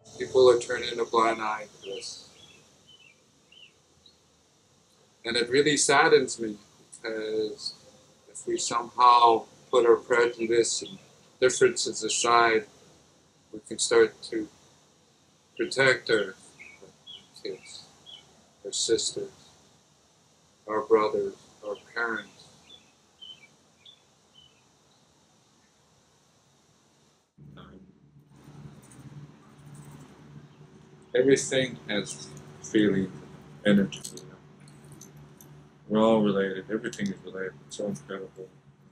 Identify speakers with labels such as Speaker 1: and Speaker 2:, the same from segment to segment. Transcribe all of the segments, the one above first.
Speaker 1: People are turning a blind eye to this. And it really saddens me because if we somehow put our prejudice and differences aside, we can start to protect our kids, our sisters, our brothers, our parents. Everything has feeling, energy. We're all related. Everything is related. It's so incredible.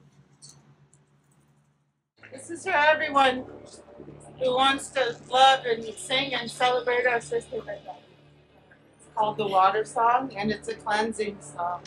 Speaker 2: This is for everyone who wants to love and sing and celebrate our sister Rita. It's called the Water Song, and it's a cleansing song.